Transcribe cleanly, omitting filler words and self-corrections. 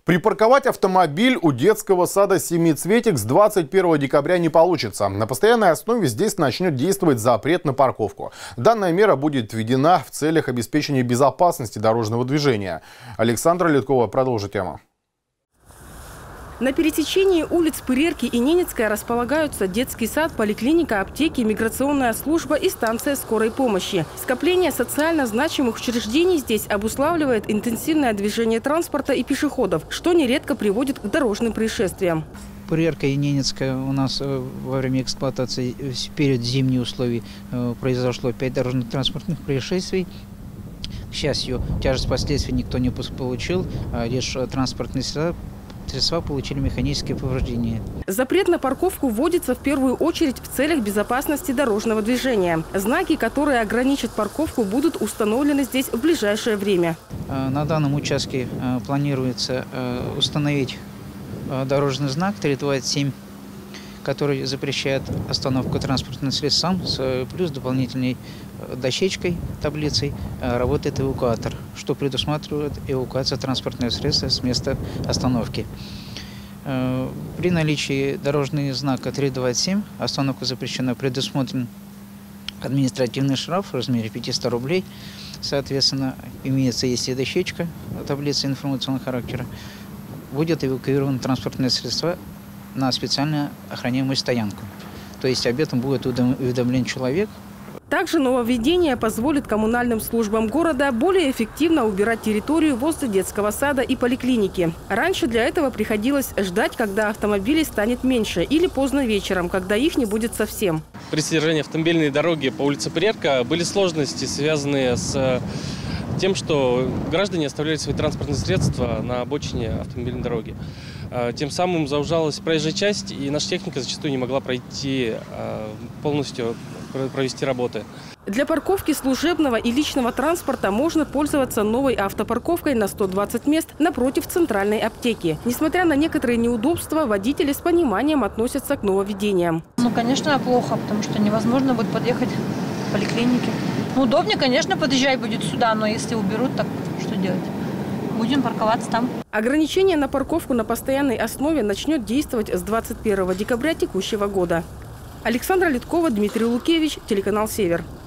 Припарковать автомобиль у детского сада «Семицветик» с 21 декабря не получится. На постоянной основе здесь начнет действовать запрет на парковку. Данная мера будет введена в целях обеспечения безопасности дорожного движения. Александра Литкова продолжит тему. На пересечении улиц Пырерки и Ненецкая располагаются детский сад, поликлиника, аптеки, миграционная служба и станция скорой помощи. Скопление социально значимых учреждений здесь обуславливает интенсивное движение транспорта и пешеходов, что нередко приводит к дорожным происшествиям. Пырерка и Ненецкая у нас во время эксплуатации перед зимними условиями произошло 5 дорожно-транспортных происшествий. К счастью, тяжесть последствий никто не получил, лишь транспортные средства получили механические повреждения. Запрет на парковку вводится в первую очередь в целях безопасности дорожного движения. Знаки, которые ограничат парковку, будут установлены здесь в ближайшее время. На данном участке планируется установить дорожный знак 327, который запрещает остановку транспортным средствам, плюс дополнительной дощечкой, таблицей работает эвакуатор, что предусматривает эвакуацию транспортного средства с места остановки. При наличии дорожного знака 327 остановка запрещена, предусмотрен административный штраф в размере 500 рублей. Соответственно, имеется, если дощечка, таблица информационного характера, будет эвакуировано транспортное средство на специально охраняемую стоянку. То есть об этом будет уведомлен человек. Также нововведение позволит коммунальным службам города более эффективно убирать территорию возле детского сада и поликлиники. Раньше для этого приходилось ждать, когда автомобилей станет меньше, или поздно вечером, когда их не будет совсем. При содержании автомобильной дороги по улице Пырерка были сложности, связанные с тем, что граждане оставляли свои транспортные средства на обочине автомобильной дороги. Тем самым заужалась проезжая часть, и наша техника зачастую не могла пройти полностью, провести работы. Для парковки служебного и личного транспорта можно пользоваться новой автопарковкой на 120 мест напротив центральной аптеки. Несмотря на некоторые неудобства, водители с пониманием относятся к нововведениям. Конечно, плохо, потому что невозможно будет подъехать к поликлинике. Удобнее, конечно, подъезжать будет сюда, но если уберут, так что делать? Будем парковаться там. Ограничение на парковку на постоянной основе начнет действовать с 21 декабря текущего года. Александра Литкова, Дмитрий Лукевич, телеканал «Север».